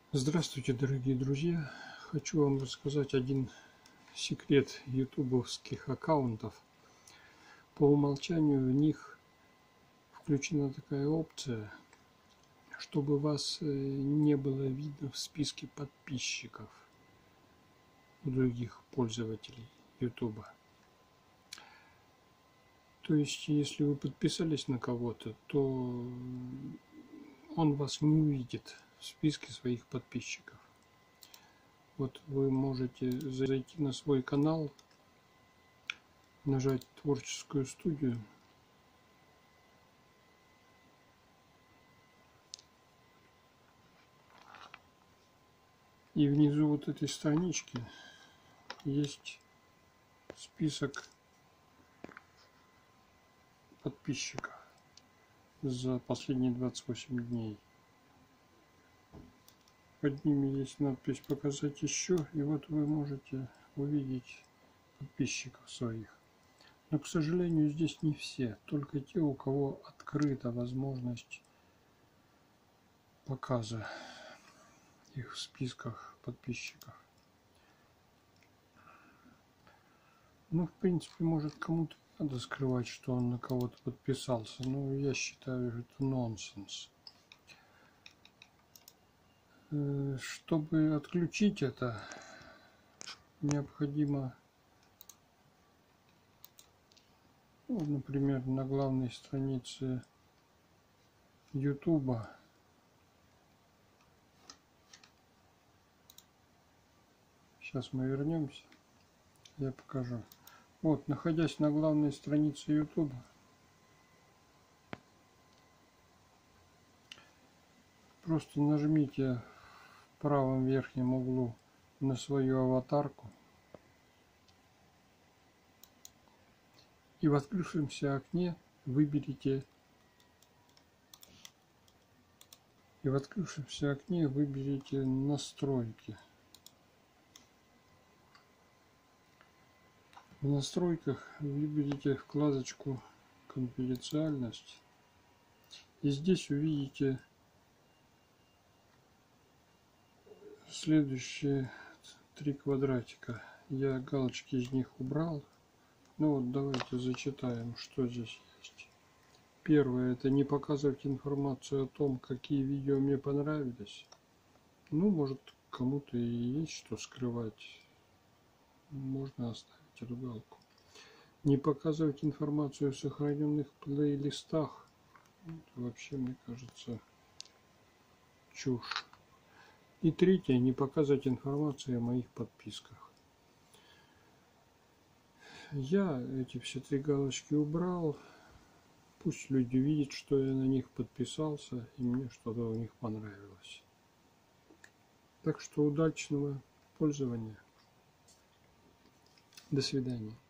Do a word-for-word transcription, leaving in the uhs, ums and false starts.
Здравствуйте, дорогие друзья! Хочу вам рассказать один секрет ютубовских аккаунтов. По умолчанию в них включена такая опция, чтобы вас не было видно в списке подписчиков у других пользователей ютуба. То есть, если вы подписались на кого-то, то он вас не увидит в списке своих подписчиков. Вот вы можете зайти на свой канал, нажать творческую студию, и внизу вот этой странички есть список подписчиков за последние двадцать восемь дней. Под ними есть надпись «Показать еще», и вот вы можете увидеть подписчиков своих. Но, к сожалению, здесь не все, только те, у кого открыта возможность показа их в списках подписчиков. Ну, в принципе, может, кому-то надо скрывать, что он на кого-то подписался, но я считаю, это нонсенс. Чтобы отключить это, необходимо, ну, например, на главной странице ютуба сейчас мы вернемся, я покажу. Вот, находясь на главной странице ютуба, просто нажмите в правом верхнем углу на свою аватарку, и в открывшемся окне выберите и в открывшемся окне выберите настройки. В настройках выберите вкладочку «Конфиденциальность», и здесь увидите следующие три квадратика. Я галочки из них убрал. Ну вот, давайте зачитаем, что здесь есть. Первое — это не показывать информацию о том, какие видео мне понравились. Ну, может, кому-то и есть что скрывать. Можно оставить эту галку. Не показывать информацию о сохраненных плейлистах. Это вообще, мне кажется, чушь. И третье — не показывать информацию о моих подписках. Я эти все три галочки убрал. Пусть люди видят, что я на них подписался, и мне что-то у них понравилось. Так что удачного пользования. До свидания.